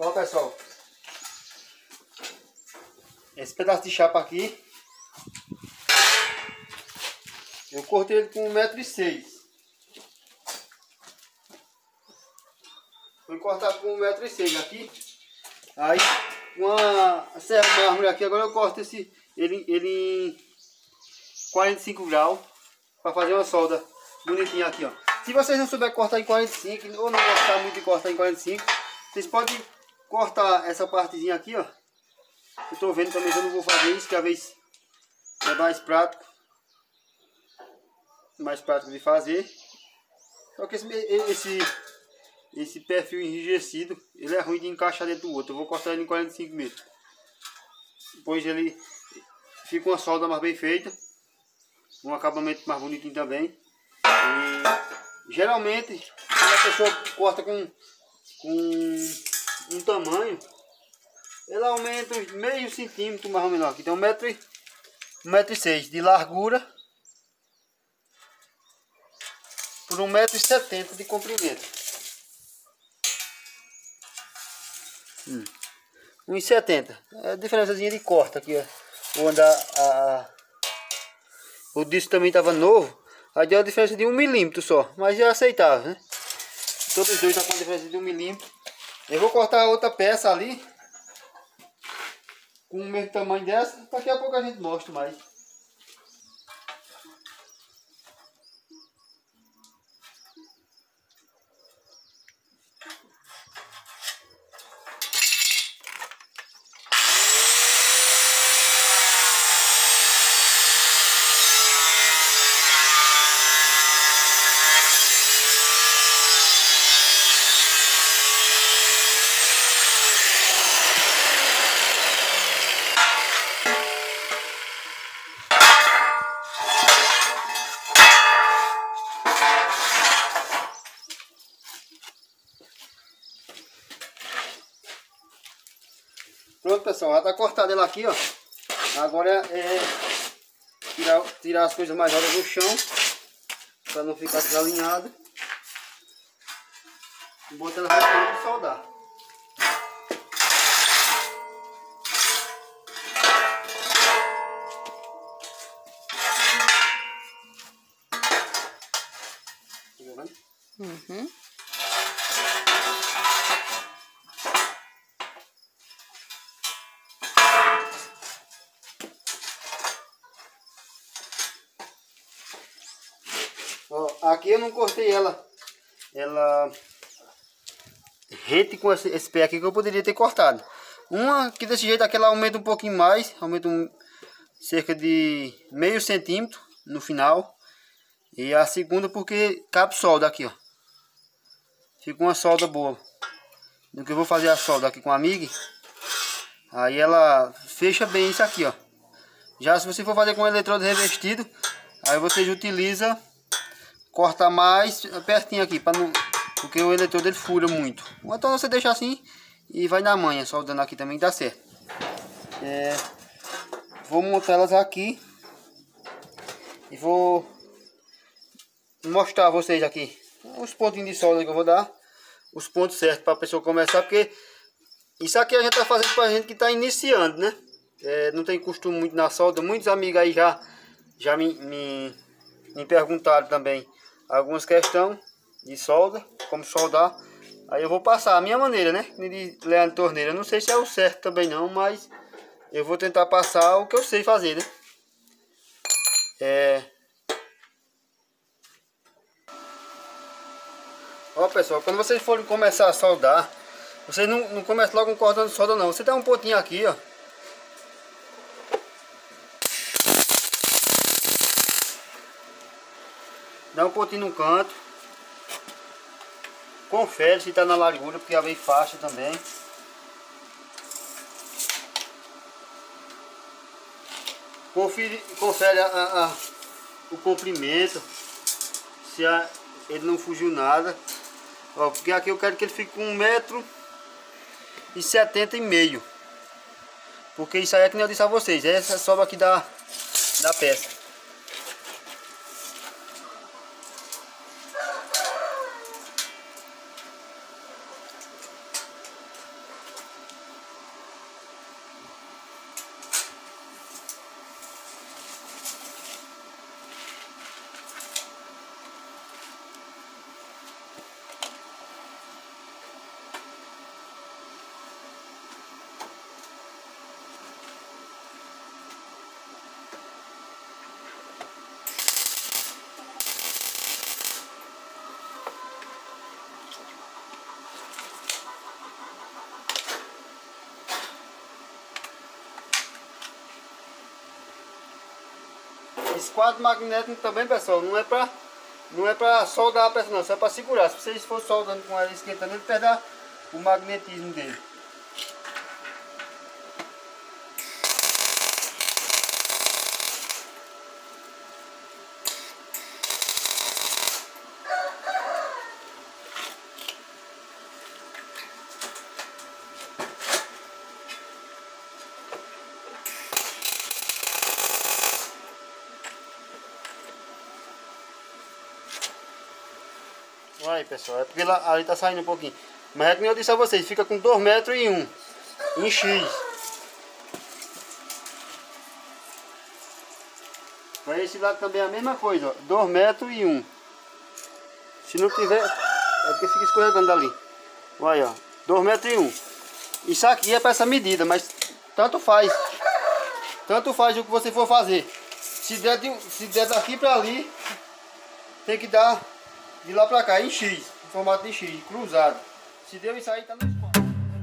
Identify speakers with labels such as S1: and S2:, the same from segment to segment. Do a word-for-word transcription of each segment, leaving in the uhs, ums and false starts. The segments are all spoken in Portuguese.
S1: Ó pessoal, esse pedaço de chapa aqui eu cortei ele com um metro e seis. Fui cortar com um metro e seis aqui. Aí com a serra mármore aqui, agora eu corto esse, ele, ele em quarenta e cinco graus para fazer uma solda bonitinha aqui, ó. Se vocês não souberem cortar em quarenta e cinco ou não gostar muito de cortar em quarenta e cinco, vocês podem cortar essa partezinha aqui, ó. Eu tô vendo também, eu não vou fazer isso, que às vezes é mais prático. Mais prático de fazer. Só que esse, esse, esse perfil enrijecido, ele é ruim de encaixar dentro do outro. Eu vou cortar ele em quarenta e cinco mesmo. Depois ele fica uma solda mais bem feita. Um acabamento mais bonitinho também. E geralmente, quando a pessoa corta com, com um tamanho, ela aumenta uns meio centímetro mais ou menos. Aqui tem um metro, um metro e seis de largura por um metro e setenta de comprimento. Hum. um e setenta. É a diferençazinha de corte aqui, ó. Onde a, a, o disco também estava novo. Aí deu a diferença de um milímetro só. Mas é aceitável, né? Todos os dois estão com a diferença de um milímetro. Eu vou cortar outra peça ali. Com o mesmo tamanho dessa. Daqui a pouco a gente mostra mais. Pronto pessoal, já está cortado ela aqui, ó. Agora é tirar, tirar as coisas mais altas do chão, para não ficar desalinhado. E botar ela para soldar.
S2: Uhum.
S1: Ó, aqui eu não cortei ela, ela rente com esse, esse pé aqui que eu poderia ter cortado. Uma que desse jeito aqui ela aumenta um pouquinho mais, aumenta um, cerca de meio centímetro no final. E a segunda porque cabe solda aqui, ó. Fica uma solda boa. Do que eu vou fazer a solda aqui com a MIG, aí ela fecha bem isso aqui, ó. Já se você for fazer com eletrodo revestido, aí vocês utilizam corta mais pertinho aqui, para não, porque o eletrodo ele fura muito. Ou então você deixa assim e vai na manha, soldando aqui também dá certo. É, vou montar elas aqui e vou mostrar a vocês aqui os pontinhos de solda que eu vou dar, os pontos certos para a pessoa começar, porque isso aqui a gente está fazendo para gente que está iniciando, né? É, não tem costume muito na solda. Muitos amigos aí já, já me, me, me perguntaram também algumas questões de solda, como soldar. Aí eu vou passar a minha maneira, né? De Leandro Torneira. Eu não sei se é o certo também não, mas eu vou tentar passar o que eu sei fazer, né? É... Ó pessoal, quando vocês forem começar a soldar, vocês não, não começam logo com cordão de solda não. Você dá um pontinho aqui, ó. Dá um pontinho no canto. Confere se está na largura, porque ela vem faixa também. Confere, confere a, a, a, o comprimento, se a, ele não fugiu nada. Ó, porque aqui eu quero que ele fique com um metro e setenta e meio. Porque isso aí é que nem eu disse a vocês, essa sobra aqui da, da peça. Esse quadro magnético também, pessoal, não é pra, não é pra soldar a peça não, só é pra segurar. Se vocês for soldando com ela esquentando, ele perde o magnetismo dele. Aí, pessoal, é porque lá, ali tá saindo um pouquinho. Mas é que nem eu disse a vocês, fica com dois metros e um em X. Para esse lado também é a mesma coisa, ó, dois metros e um. Se não tiver, é porque fica escorregando ali. Olha, ó, dois metros e um. Isso aqui é para essa medida, mas tanto faz. Tanto faz o que você for fazer. Se der, de, se der daqui para ali, tem que dar de lá pra cá em X, em formato de X, cruzado. Se deu isso aí, tá no espaço.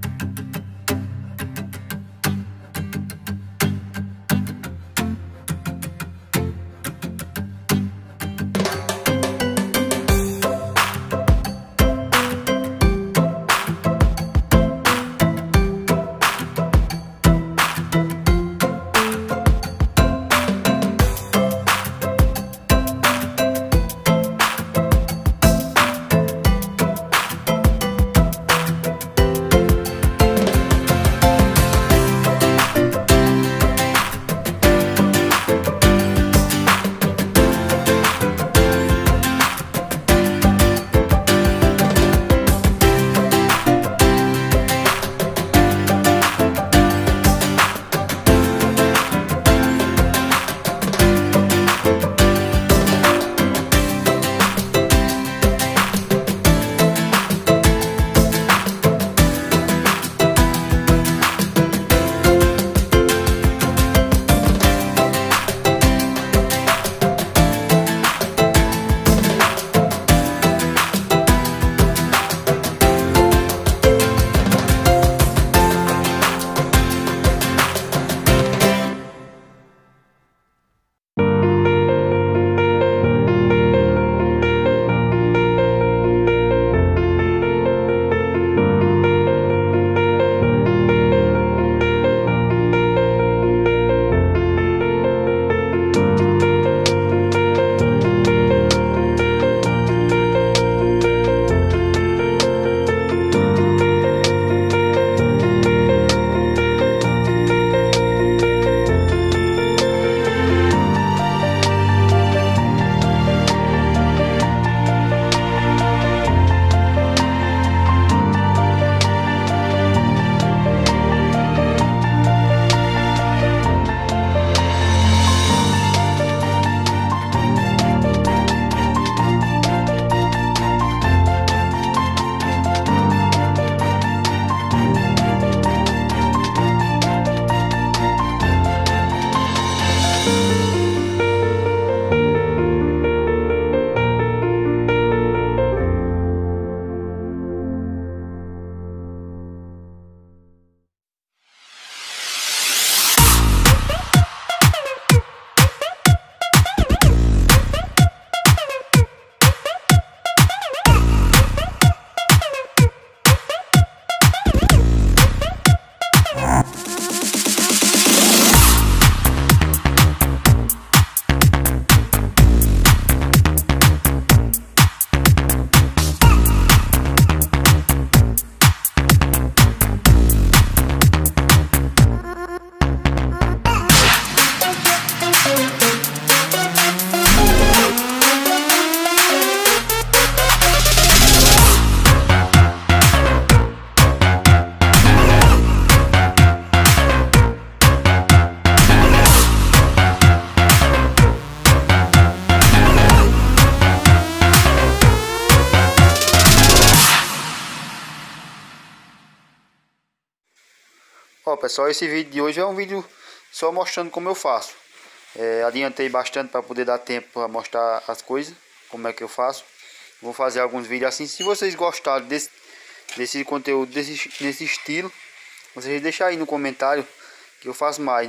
S1: Ó pessoal, esse vídeo de hoje é um vídeo só mostrando como eu faço. É, adiantei bastante para poder dar tempo para mostrar as coisas, como é que eu faço. Vou fazer alguns vídeos assim. Se vocês gostaram desse, desse conteúdo, desse, desse estilo, vocês deixam aí no comentário que eu faço mais, né?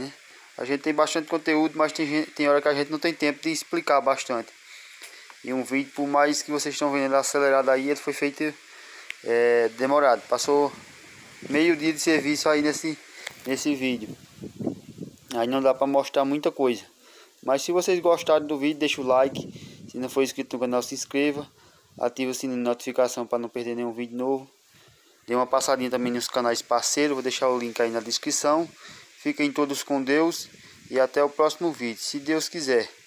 S1: A gente tem bastante conteúdo, mas tem, gente, tem hora que a gente não tem tempo de explicar bastante. E um vídeo, por mais que vocês estão vendo ele acelerado aí, ele foi feito é, demorado. Passou meio dia de serviço aí nesse, nesse vídeo. Aí não dá para mostrar muita coisa. Mas se vocês gostaram do vídeo, deixa o like. Se não for inscrito no canal, se inscreva. Ative o sininho de notificação para não perder nenhum vídeo novo. Dê uma passadinha também nos canais parceiros. Vou deixar o link aí na descrição. Fiquem todos com Deus. E até o próximo vídeo, se Deus quiser.